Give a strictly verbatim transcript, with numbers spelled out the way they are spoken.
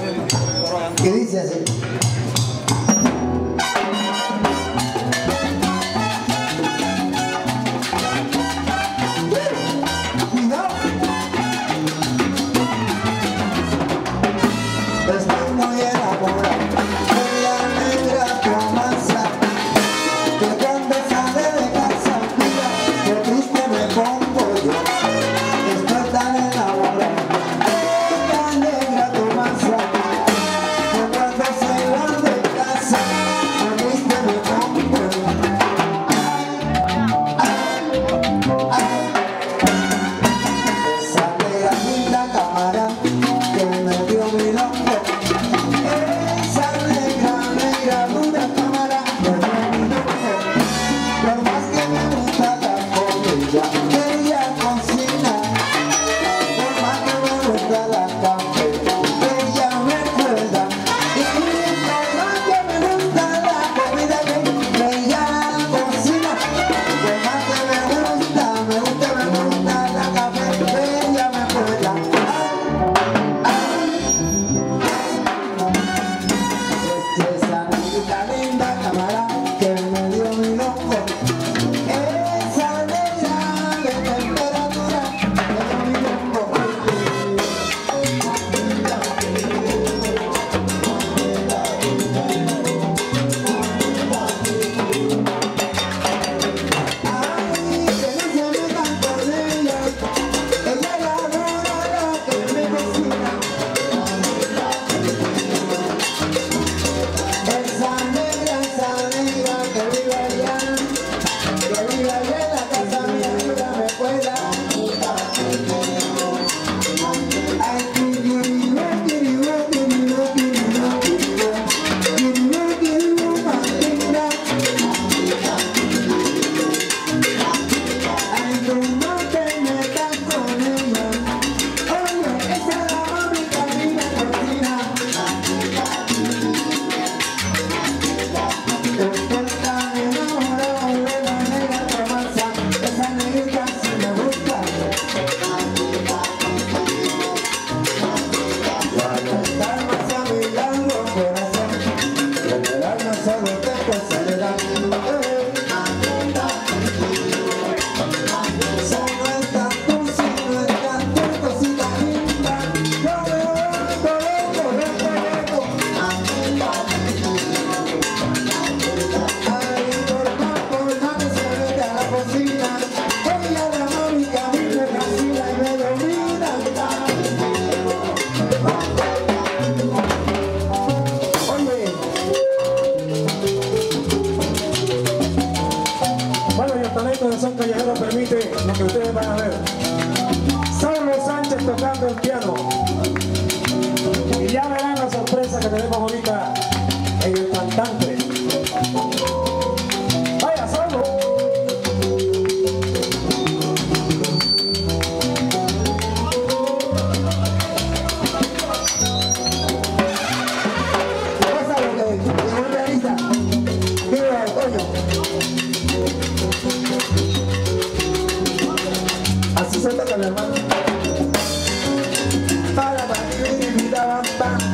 que dice así. Estoy muy enamorado de la negra Tomasa, que cuando sale de casa, mira, qué triste me pongo yo. Estoy tan enamorado de la negra Tomasa, que cuando se va de casa, qué triste me pongo yo. Ay, ay, ay. Esa negra linda cámara que me dio mi nombre. Esa negra, negra, dura cámara que me dio mi nombre. Por más que me gusta la comida que ella cocina, por más que me gusta la café que ella me cuida, y por más que me gusta la comida que ella cocina, por más que me gusta, me gusta, me gusta la café que ella me cuida. Esa negrita linda cámara que me dio mi loco, esa negra de temperatura que me dio mi loco. Ay, que no se metan con ella, ella es la dura la que me cocina. Esa negra, esa negra que vive allá, que vive allá en la casa mía, ella me cuida. Ay, quiribu, quiribu, quiribu, quiribu, quiribu, quiribu, quiribu, matinda. Ay, tú no te metas con ella, oye, esa es la mami que a mí me cocina. Estoy tan enamorado de la negra Tomasa, esa negrita sí me gusta. Cuando está más a mi lado, corazón, en el alma solo tengo soledad. Si no estás tú, si no estás tú, cosita linda, yo me vuelvo loco, loco, loco. Ay, por más, por más que se mete a la cocina, ella la mami que a mí me fascina y me domina. Oye, Bueno, y el talento de Son Callejero permite lo que ustedes van a ver. Saulo Sánchez tocando el piano. Y ya verán la sorpresa que tenemos ahorita en el cantante. Vaya, Saulo. ¿qué pasa lo que llegó el realista? Viva, coño. Así se toca, mi hermano. Para, para, para, para, para, para.